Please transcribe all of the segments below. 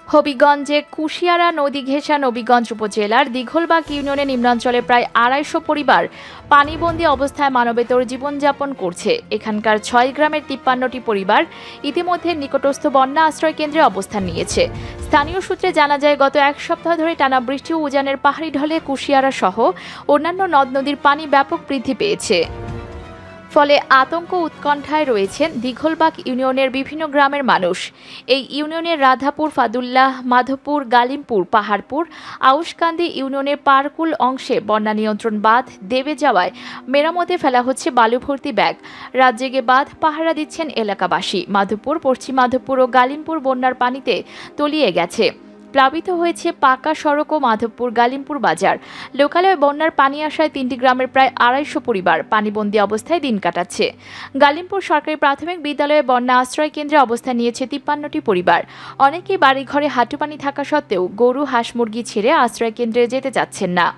হবিগঞ্জে কুশিয়ারা নদী ঘেঁষা নবীগঞ্জ উপজেলার দিঘলবাগ ইউনিয়নে নিম্নাঞ্চলে প্রায় ২৫০ পরিবার পানিবন্দী অবস্থায় মানবেতর জীবনযাপন করছে। এখানকার ৬ গ্রামের ৫৩টি পরিবার ইতিমধ্যে নিকটস্থ বন্যা আশ্রয় কেন্দ্রে অবস্থান নিয়েছে। স্থানীয় সূত্রে জানা যায়, গত এক সপ্তাহ ধরে টানা বৃষ্টি ও উজানের পাহাড়ি ঢলে কুশিয়ারা সহ অন্যান্য নদ নদীর পানি ব্যাপক বৃদ্ধি পেয়েছে। ফলে আতঙ্ক উৎকণ্ঠায় রয়েছেন দিঘলবাগ ইউনিয়নের বিভিন্ন গ্রামের মানুষ। এই ইউনিয়নের রাধাপুর, ফাদুল্লাহ, মাধবপুর, গালিমপুর, পাহাড়পুর, আউশকান্দি ইউনিয়নের পারকুল অংশে বন্যা নিয়ন্ত্রণ বাঁধ দেবে যাওয়ায় মেরামতে ফেলা হচ্ছে বালু ভর্তি ব্যাগ। রাত জেগে বাঁধ পাহারা দিচ্ছেন এলাকাবাসী। মাধবপুর, পশ্চিম মাধবপুর ও গালিমপুর বন্যার পানিতে তলিয়ে গেছে। প্লাবিত হয়েছে পাকা সড়ক ও মাধবপুর গালিমপুর বাজার। লোকালয়ে বন্যার পানি আসায় ৩টি গ্রামের প্রায় ২৫০ পরিবার পানিবন্দী অবস্থায় দিন কাটাচ্ছে। গালিমপুর সরকারি প্রাথমিক বিদ্যালয়ে বন্যা আশ্রয় কেন্দ্রে অবস্থান নিয়েছে ৫৩টি পরিবার। অনেকেই বাড়িঘরে হাঁটুপানি থাকা সত্ত্বেও গরু, হাঁস, মুরগি ছেড়ে আশ্রয় কেন্দ্রে যেতে চাচ্ছেন না।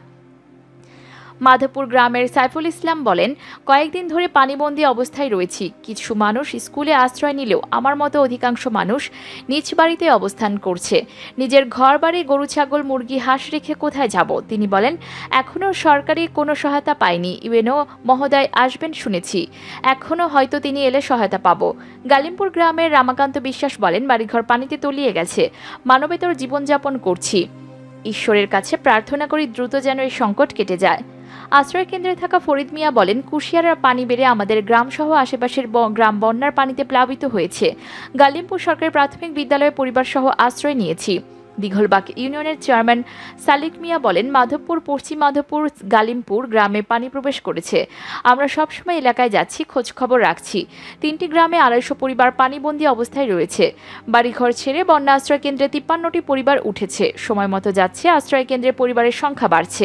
মাধবপুর গ্রামের সাইফুল ইসলাম বলেন, কয়েকদিন ধরে পানিবন্দী অবস্থায় রয়েছি। কিছু মানুষ স্কুলে আশ্রয় নিলেও আমার মতো অধিকাংশ মানুষ নিজ বাড়িতে অবস্থান করছে। নিজের ঘর বাড়ি, গরু, ছাগল, মুরগি, হাঁস রেখে কোথায় যাব? তিনি বলেন, এখনও সরকারি কোনো সহায়তা পাইনি। ইউএনও মহোদয় আসবেন শুনেছি, এখনও হয়তো তিনি এলে সহায়তা পাব। গালিমপুর গ্রামের রামাকান্ত বিশ্বাস বলেন, বাড়িঘর পানিতে তলিয়ে গেছে, মানবেতর জীবনযাপন করছি। ঈশ্বরের কাছে প্রার্থনা করি দ্রুত যেন এই সংকট কেটে যায়। আশ্রয় কেন্দ্রে থাকা ফরিদ মিয়া বলেন, কুশিয়ারার পানি বেড়ে আমাদের গ্রামসহ আশেপাশের গ্রাম বন্যার পানিতে প্লাবিত হয়েছে। গালিমপুর সরকারি প্রাথমিক বিদ্যালয়ে পরিবারসহ আশ্রয় নিয়েছি। দিঘলবাগ ইউনিয়নের চেয়ারম্যান সালিক মিয়া বলেন, মাধবপুর, পশ্চিম মাধবপুর, গালিমপুর গ্রামে পানি প্রবেশ করেছে। আমরা সবসময় এলাকায় যাচ্ছি, খোঁজ খবর রাখছি। 3টি গ্রামে ২৫০ পরিবার পানিবন্দী অবস্থায় রয়েছে। বাড়িঘর ছেড়ে বন্যা আশ্রয় কেন্দ্রে ৫৩টি পরিবার উঠেছে। সময় মতো যাচ্ছে, আশ্রয় কেন্দ্রে পরিবারের সংখ্যা বাড়ছে।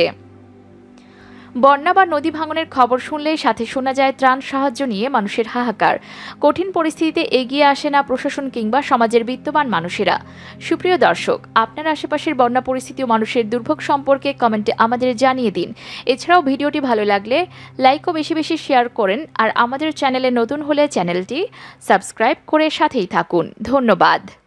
বন্যা বা নদী ভাঙনের খবর শুনলেই সাথে শোনা যায় ত্রাণ সাহায্য নিয়ে মানুষের হাহাকার। কঠিন পরিস্থিতিতে এগিয়ে আসে না প্রশাসন কিংবা সমাজের বিত্তবান মানুষেরা। সুপ্রিয় দর্শক, আপনার আশেপাশের বন্যা পরিস্থিতি ও মানুষের দুর্ভোগ সম্পর্কে কমেন্টে আমাদের জানিয়ে দিন। এছাড়াও ভিডিওটি ভালো লাগলে লাইক ও বেশি বেশি শেয়ার করেন। আর আমাদের চ্যানেলে নতুন হলে চ্যানেলটি সাবস্ক্রাইব করে সাথেই থাকুন। ধন্যবাদ।